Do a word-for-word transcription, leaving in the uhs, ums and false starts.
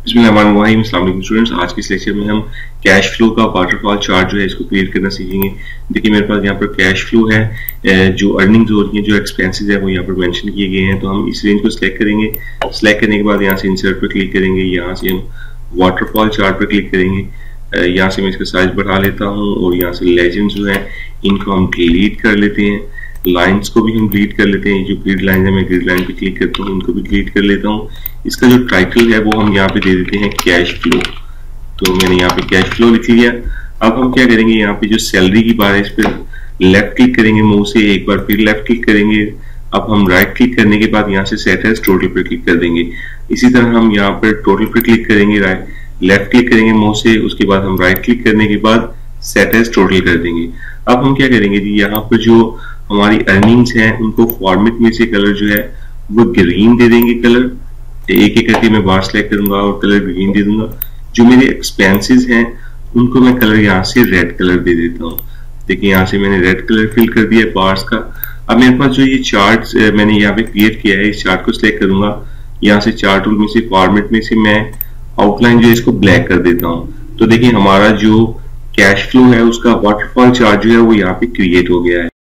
बिस्मिल्लाहिर्रहमानिर्रहीम। अस्सलाम वालेकुम स्टूडेंट्स, आज के इस लेक्चर में हम कैश फ्लो का वाटरफॉल चार्ट जो है इसको क्रिएट करना सीखेंगे। देखिए मेरे पास यहाँ पर कैश फ्लो है, जो अर्निंग्स हो रही हैं, जो एक्सपेंसेस है वो यहाँ पर मेंशन किए गए हैं। तो हम इस रेंज को सिलेक्ट करेंगे। सिलेक्ट करने के बाद यहाँ से इंसर्ट पर क्लिक करेंगे, यहाँ से हम वाटरफॉल चार्ट पर क्लिक करेंगे। यहाँ से मैं इसका साइज बढ़ा लेता हूँ और यहाँ से लेजेंड्स जो है इनको हम डिलीट कर लेते हैं। लाइंस को भी हम डिलीट कर लेते हैं। जो ग्रिड लाइन है मैं ग्रिड लाइन पे क्लिक करता हूँ, इनको भी डिलीट कर लेता हूँ। इसका जो टाइटल है वो हम यहाँ पे दे देते हैं कैश फ्लो। तो मैंने यहाँ पे कैश फ्लो लिख लिया। अब हम क्या करेंगे, यहाँ पे जो सैलरी की बार है इस पर लेफ्ट क्लिक करेंगे मुंह से, एक बार फिर लेफ्ट क्लिक करेंगे। अब हम राइट क्लिक करने के बाद यहाँ से सेट एज टोटल पर क्लिक कर देंगे। इसी तरह हम यहाँ पर टोटल पर क्लिक करेंगे, राइट लेफ्ट क्लिक करेंगे मुंह से, उसके बाद हम राइट क्लिक करने के बाद सेट एज टोटल कर देंगे। अब हम क्या करेंगे जी, यहाँ पर जो हमारी अर्निंग्स हैं उनको फॉर्मेट में से कलर जो है वो ग्रीन दे देंगे। कलर एक एक करके मैं बार सेलेक्ट करूंगा और कलर ग्रीन दे दूंगा। जो मेरे एक्सपेंसेस हैं उनको मैं कलर यहाँ से रेड कलर दे देता हूँ। देखिए यहाँ से मैंने रेड कलर फिल कर दिया बार्स का। अब मेरे पास जो ये चार्ट मैंने यहाँ पे क्रिएट किया है, इस चार्ट को सिलेक्ट करूंगा। यहाँ से चार्ट टूल में से फॉर्मेट में से मैं आउटलाइन जो है इसको ब्लैक कर देता हूँ। तो देखिए हमारा जो कैश फ्लो है उसका वाटरफॉल चार्ट जो है वो यहाँ पे क्रिएट हो गया है।